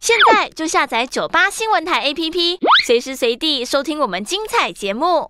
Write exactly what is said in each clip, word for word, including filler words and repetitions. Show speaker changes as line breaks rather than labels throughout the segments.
现在就下载九八新闻台 A P P， 随时随地收听我们精彩节目。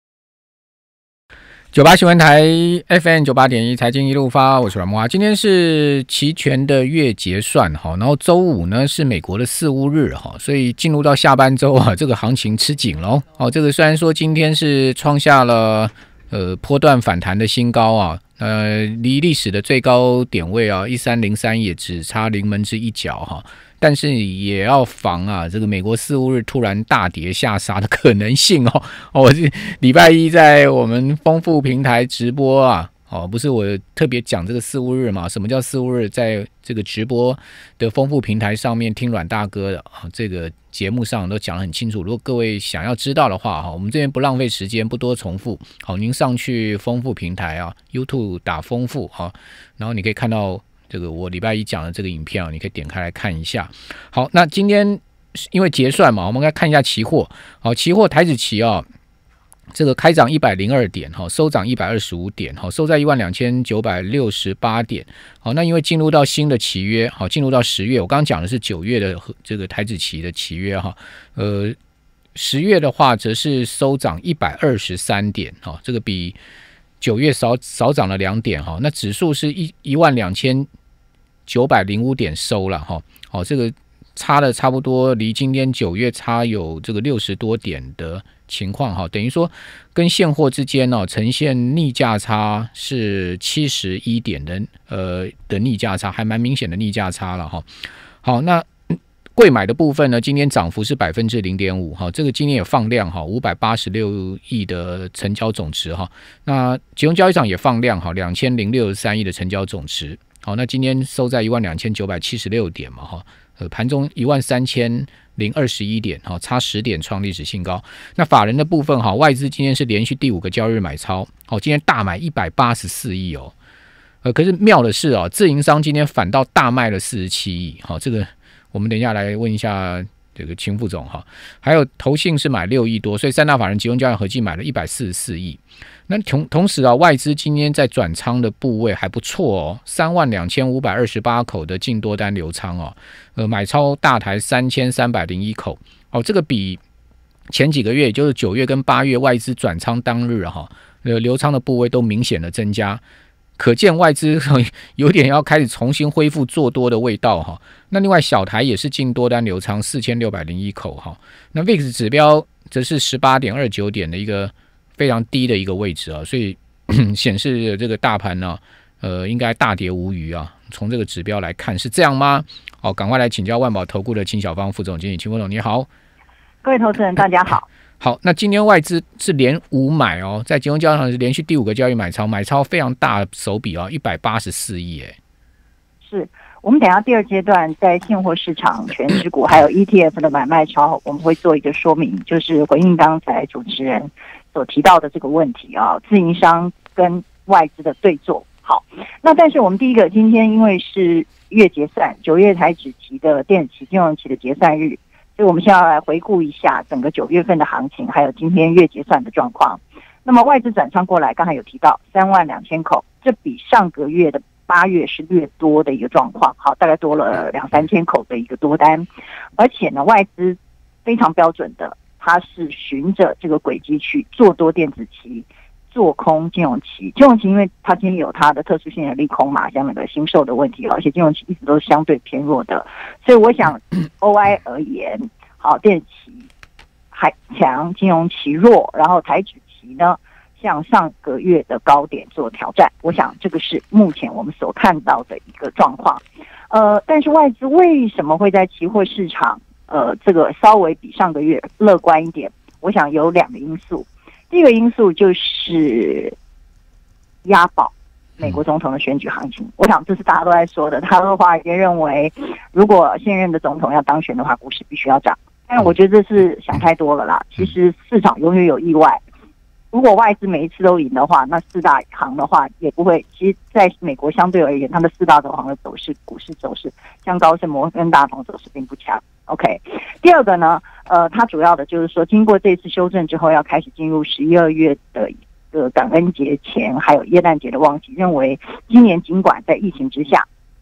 九八新闻台 F M 九八点一财经一路发，我是阮慕骅。今天是期权的月结算哈，然后周五呢是美国的四巫日哈，所以进入到下半周啊，这个行情吃紧喽。哦，这个虽然说今天是创下了呃波段反弹的新高啊，呃离历史的最高点位啊一三零三也只差临门之一脚哈。但是也要防啊，这个美国四巫日突然大跌下杀的可能性哦。哦，我是礼拜一在我们丰富平台直播啊，哦，不是我特别讲这个四巫日嘛？什么叫四巫日？在这个直播的丰富平台上面听阮大哥的啊，这个节目上都讲得很清楚。如果各位想要知道的话，哈，我们这边不浪费时间，不多重复。好，您上去丰富平台啊 ，YouTube 打丰富哈，然后你可以看到。这个我礼拜一讲的这个影片啊，你可以点开来看一下。好，那今天因为结算嘛，我们来看一下期货。好，期货台指期啊，这个开涨一百零二点，哈，收涨一百二十五点，好，收在一万两千九百六十八点。好，那因为进入到新的期约，好，进入到十月，我刚刚讲的是九月的这个台指期的期约哈，呃，十月的话则是收涨一百二十三点，哈，这个比九月少少涨了两点哈。那指数是一一万两千。九百零五点收了哈，好，这个差了差不多，离今天九月差有这个六十多点的情况哈，等于说跟现货之间呢呈现逆价差是七十一点的呃的逆价差，还蛮明显的逆价差了哈。好，那贵买的部分呢，今天涨幅是百分之零点五哈，这个今天也放量哈，五百八十六亿的成交总值哈，那集中交易场也放量哈，两千零六十三亿的成交总值。好，那今天收在一万两千九百七十六点嘛，哈，呃，盘中一万三千零二十一点，哈，差十点创历史新高。那法人的部分，哈，外资今天是连续第五个交易日买超，好，今天大买一百八十四亿哦，呃，可是妙的是哦，自营商今天反倒大卖了四十七亿，好，这个我们等一下来问一下这个秦副总哈，还有投信是买六亿多，所以三大法人集中交易合计买了一百四十四亿。那同同时啊，外资今天在转仓的部位还不错哦，三万两千五百二十八口的净多单流仓哦，呃，买超大台三千三百零一口哦，这个比前几个月，也就是九月跟八月外资转仓当日哈、啊，呃，流仓的部位都明显的增加，可见外资有点要开始重新恢复做多的味道哈、啊。那另外小台也是净多单流仓四千六百零一口哈、啊，那 V I X 指标则是十八点二九点的一个。非常低的一个位置啊，所以显示这个大盘呢、啊，呃，应该大跌无余啊。从这个指标来看，是这样吗？好，赶快来请教万宝投顾的秦小芳副总经理，秦副总你好，
各位投资人大家好。
好，那今天外资是连五买哦，在金融交易上是连续第五个交易买超，买超非常大手笔啊，一百八十四亿哎。
是我们等一下第二阶段在现货市场全指股还有 E T F 的买卖超，我们会做一个说明，就是回应刚才主持人所提到的这个问题啊，自营商跟外资的对做。好，那但是我们第一个，今天因为是月结算，九月台指期的电子期、金融期的结算日，所以我们现在要来回顾一下整个九月份的行情，还有今天月结算的状况。那么外资转仓过来，刚才有提到三万两千口，这比上个月的八月是略多的一个状况，好，大概多了两三千口的一个多单，而且呢，外资非常标准的。它是循着这个轨迹去做多电子期，做空金融期。金融期因为它今天有它的特殊性的利空嘛，像那个新售的问题，而且金融期一直都是相对偏弱的，所以我想 O I 而言，好，电子期还强，金融期弱，然后台指期呢向上个月的高点做挑战，我想这个是目前我们所看到的一个状况。呃，但是外资为什么会在期货市场？呃，这个稍微比上个月乐观一点，我想有两个因素。第一个因素就是押宝美国总统的选举行情，我想这是大家都在说的。他的华尔街认为，如果现任的总统要当选的话，股市必须要涨。但是我觉得这是想太多了啦。其实市场永远有意外。如果外资每一次都赢的话，那四大行的话也不会。其实，在美国相对而言，它的四大投行的走势、股市走势，像高盛、摩根大通走势并不强。OK， 第二个呢，呃，它主要的就是说，经过这次修正之后，要开始进入十一二月的一个感恩节前，还有耶诞节的旺季，认为今年尽管在疫情之下，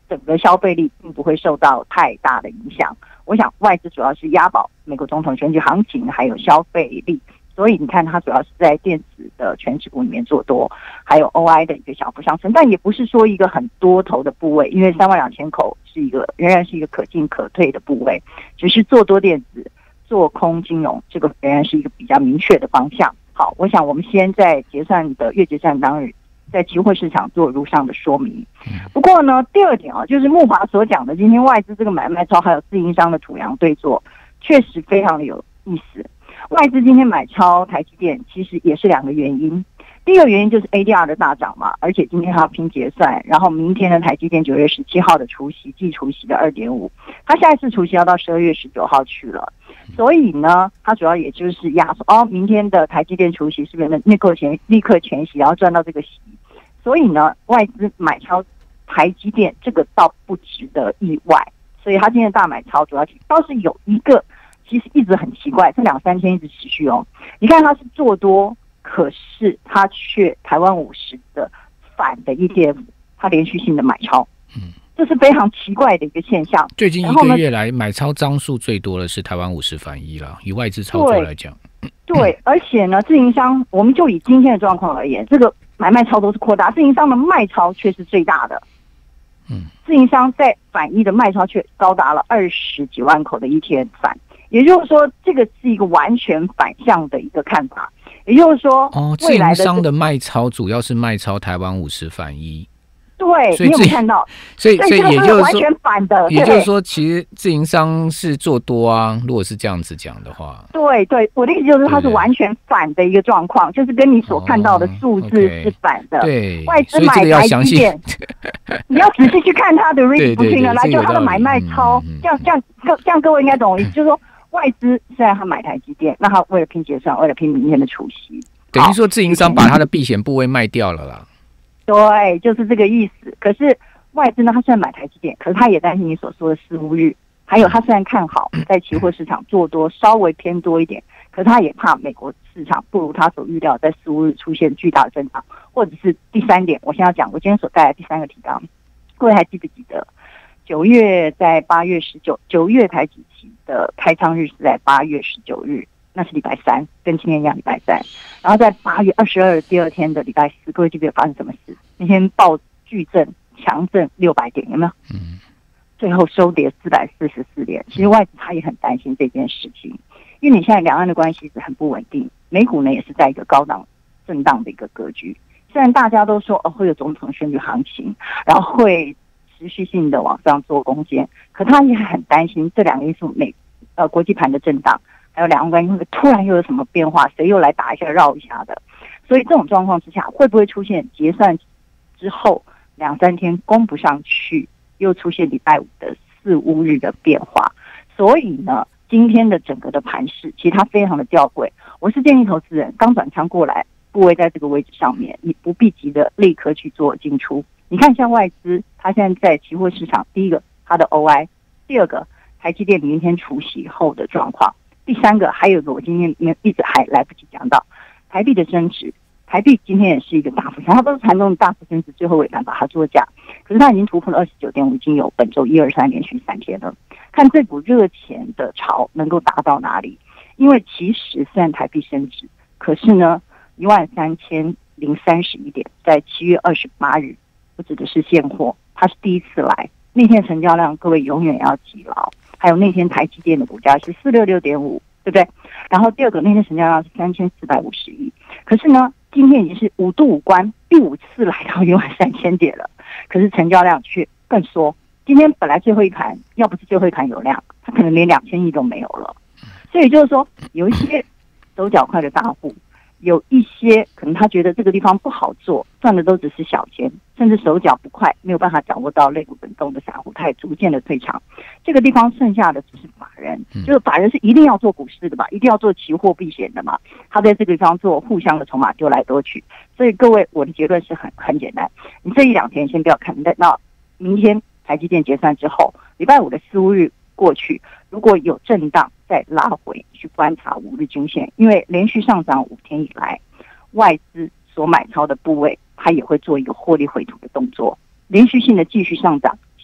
整个消费力并不会受到太大的影响。我想外资主要是押宝美国总统选举行情还有消费力，所以你看它主要是在电子的权值股里面做多，还有 O I 的一个小幅上升，但也不是说一个很多头的部位，因为三万两千口是一个仍然是一个可进可退的部位，只是做多电子做空金融，这个仍然是一个比较明确的方向。好，我想我们先在结算的月结算当日在期货市场做如上的说明。不过呢，第二点啊，就是慕骅所讲的，今天外资这个买卖超还有自营商的土洋对做，确实非常的有意思。外资今天买超台积电，其实也是两个原因。第一个原因就是 A D R 的大涨嘛，而且今天还要拼结算，然后明天的台积电九月十七号的除息季除息的 二点五， 它下一次除息要到十二月十九号去了，所以呢，它主要也就是压缩哦，明天的台积电除息是不是立刻全立刻全息，然后赚到这个息，所以呢，外资买超台积电这个倒不值得意外，所以它今天大买超主要倒是有一个其实一直很奇怪，这两三天一直持续哦，你看它是做多。可是它却台湾五十的反的 E T F， 它连续性的买超，嗯，这是非常奇怪的一个现象。
最近一个月来买超张数最多的是台湾五十反一啦，以外资操作来讲。
对，对而且呢，自营商我们就以今天的状况而言，这个买卖超都是扩大，自营商的卖超却是最大的。嗯，自营商在反一的卖超却高达了二十几万口的 E T F 反，也就是说，这个是一个完全反向的一个看法。也就是说，
哦，自营商的卖超主要是卖超台湾五十反一，
对，
所以
你有没有看到？
所以所以也就是说，
完全反的，
也就是说，其实自营商是做多啊。如果是这样子讲的话，
对对，我的意思就是它是完全反的一个状况，就是跟你所看到的数字是反的。
哦 okay, 对，
外资买台积电，你要仔细去看它的 read 不听了，来就它的买卖超，这样这样这样各位应该懂我意思，就是说。外资虽然他买台积电，那他为了拼结算，为了拼明天的除息，
等于说自营商把他的避险部位卖掉了啦。
对，就是这个意思。可是外资呢，他虽然买台积电，可是他也担心你所说的四乌日，还有他虽然看好在期货市场做多稍微偏多一点，可是他也怕美国市场不如他所预料在四乌日出现巨大的增长，或者是第三点，我先要讲我今天所带来第三个提纲，各位还记不记得？九月在八月十九，九月台指期的开仓日是在八月十九日，那是礼拜三，跟今天一样礼拜三。然后在八月二十二第二天的礼拜四，各位记不记得发生什么事？那天暴巨震强震六百点，有没有？嗯。最后收跌四百四十四点。其实外资他也很担心这件事情，因为你现在两岸的关系是很不稳定，美股呢也是在一个高档震荡的一个格局。虽然大家都说哦会有总统选举行情，然后会。持续性的往上做攻坚，可他也很担心这两个因素美呃国际盘的震荡，还有两岸关系会突然又有什么变化，谁又来打一下绕一下的，所以这种状况之下，会不会出现结算之后两三天攻不上去，又出现礼拜五的四乌日的变化？所以呢，今天的整个的盘势其实它非常的吊诡。我是建议投资人刚转仓过来，部位在这个位置上面，你不必急着立刻去做进出。你看，像外资，它现在在期货市场，第一个它的 O I， 第二个台积电明天除息后的状况，第三个还有一个我今天一直还来不及讲到台币的升值，台币今天也是一个大幅升，它都是盘中的大幅升值，最后尾盘把它做价，可是它已经突破了二十九点五，已经有本周一二三连续三天了。看这股热钱的潮能够达到哪里？因为其实虽然台币升值，可是呢，一万三千零三十一点，在七月二十八日。不指的是现货，它是第一次来。那天成交量，各位永远要记牢。还有那天台积电的股价是四六六点五，对不对？然后第二个，那天成交量是三千四百五十亿。可是呢，今天已经是五度五关，第五次来到一万三千点了，可是成交量却更缩。今天本来最后一盘，要不是最后一盘有量，它可能连两千亿都没有了。所以就是说，有一些手脚快的大户。有一些可能他觉得这个地方不好做，赚的都只是小钱，甚至手脚不快，没有办法掌握到类股轮动的散户，他也逐渐的退场。这个地方剩下的只是法人，就是法人是一定要做股市的嘛，一定要做期货避险的嘛，他在这个地方做互相的筹码丢来丢去。所以各位，我的结论是很很简单，你这一两天先不要看，等到明天台积电结算之后，礼拜五的四乌日过去，如果有震荡再拉回去观察五日均线，因为连续上涨五天以来，外资所买超的部位，它也会做一个获利回吐的动作，连续性的继续上涨，其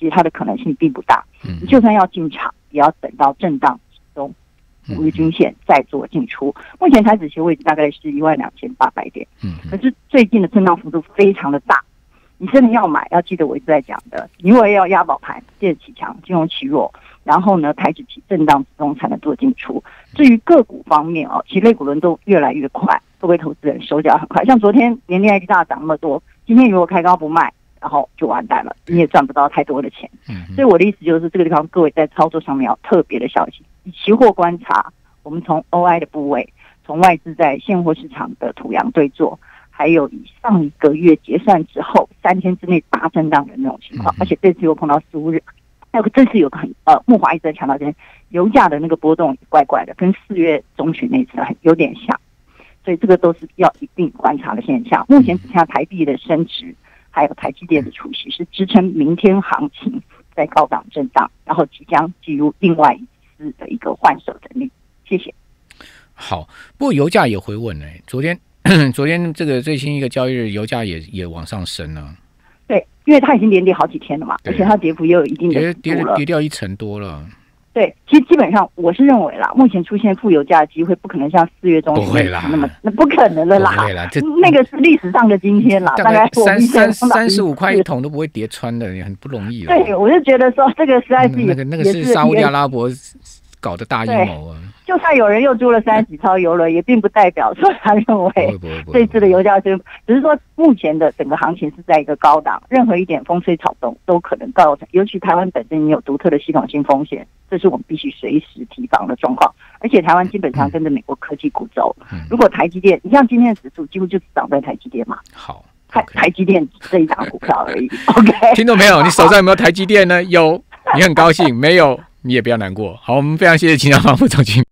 实它的可能性并不大。
嗯，
你就算要进场，也要等到震荡中五日均线再做进出。目前台指期位置大概是一万两千八百点，
嗯，
可是最近的震荡幅度非常的大。你真的要买，要记得我一直在讲的，因为要押宝盘，借着起强，金融起弱，然后呢，台指期震荡之中才能做进出。至于个股方面哦，其实类股轮动越来越快，各位投资人手脚很快。像昨天联电 I T 大涨那么多，今天如果开高不卖，然后就完蛋了，你也赚不到太多的钱。
嗯，
所以我的意思就是，这个地方各位在操作上面要特别的小心。以期货观察，我们从 O I 的部位，从外资在现货市场的土洋对做。还有以上一个月结算之后三天之内大震荡的那种情况，而且这次又碰到十五日，还有这次有个很呃，木华一直在强调，就是油价的那个波动怪怪的，跟四月中旬那次很有点像，所以这个都是要一并观察的现象。目前只剩下台币的升值，还有台积电的出息是支撑明天行情在高档震荡，然后即将进入另外一次的一个换手整理。谢谢。
好，不过油价也回稳了，昨天。昨天这个最新一个交易日，油价也也往上升了。
对，因为它已经连跌好几天了嘛，而且它跌幅也有一定的
跌跌跌掉一成多了。
对，其实基本上我是认为啦，目前出现负油价的机会不可能像四月中旬那么，那不可能的啦。
不会啦，这
那个是历史上的今天啦，大概
三三三十五块一桶都不会跌穿的，也很不容易了。
对，我就觉得说这个实在是
那个那个是沙烏地阿拉伯搞的大阴谋啊！
就算有人又租了三十几艘邮轮，也并不代表说他认为这次的油价是，只是说目前的整个行情是在一个高档，任何一点风吹草动都可能造成，尤其台湾本身也有独特的系统性风险，这是我们必须随时提防的状况。而且台湾基本上跟着美国科技股走，嗯、如果台积电，你像今天的指数几乎就只涨在台积电嘛，
好， okay.
台台积电这一档股票而已。OK，
听懂没有？你手上有没有台积电呢？有，你很高兴；没有，你也不要难过。好，我们非常谢谢秦小芳副总经理。